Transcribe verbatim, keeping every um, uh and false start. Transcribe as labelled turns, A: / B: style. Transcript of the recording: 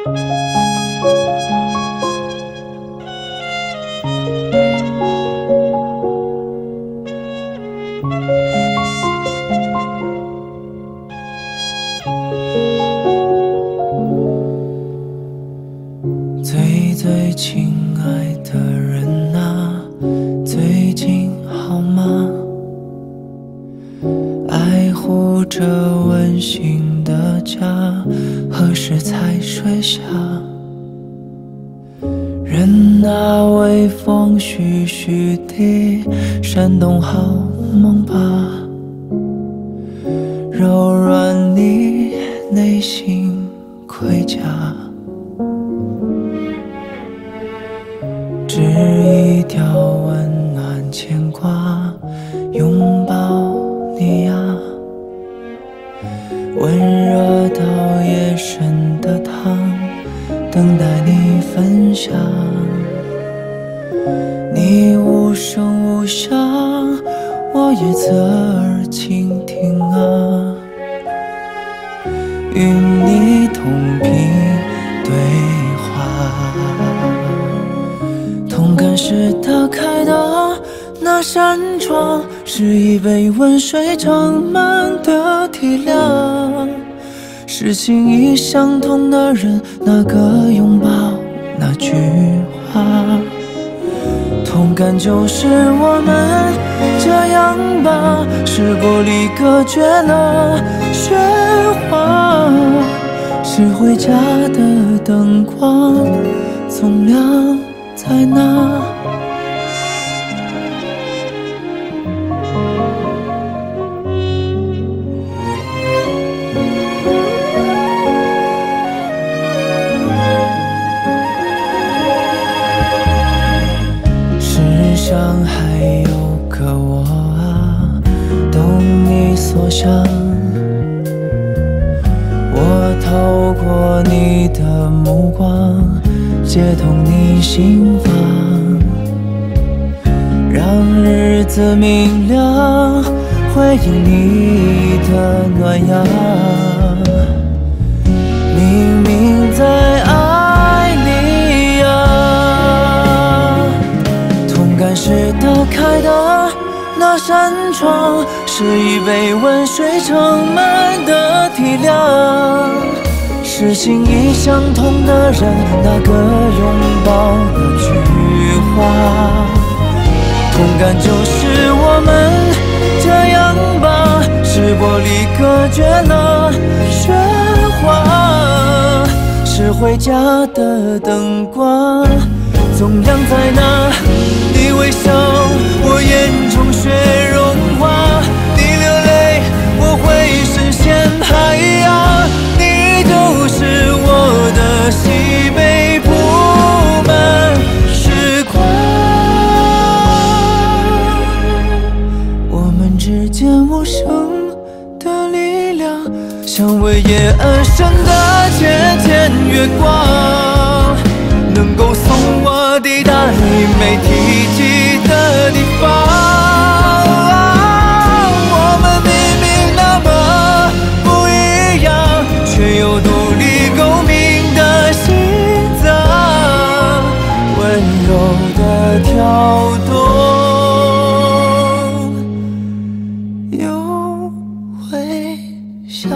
A: 最最亲爱的人啊，最近好吗？爱护着温馨的家，何时才睡下？任那微风徐徐地扇动好梦吧，柔软你内心盔甲。织一条温暖牵挂，拥抱你呀，温热到夜深的汤，等待你分享。你无声无响，我也侧耳倾听啊，与你同频对话。同感时打开的那扇窗，是一杯温水盛满的体谅，是心意相通的人，那个拥抱，那句话。同感就是我们这样吧，是玻璃隔绝了喧哗，是回家的灯光总亮在那。世上还有个我啊，懂你所想。我透过你的目光，接通你心房，让日子明亮，回应你的暖阳。明明在爱你呀，同感时打开的那扇窗，是一杯温水盛满的体谅，是心意相通的人，那个拥抱那句话。同感就是我们这样吧，是玻璃隔绝了喧哗，是回家的灯光总亮在那。你微笑，我眼中雪融化，你流泪，我会深陷海洋。你就是我的喜悲，铺满时光。我们之间无声的力量，像为夜而生的借天月光，能够送我抵达你没提及的地方。我们明明那么不一样，却有独立共鸣的心脏，温柔的跳动，又回响。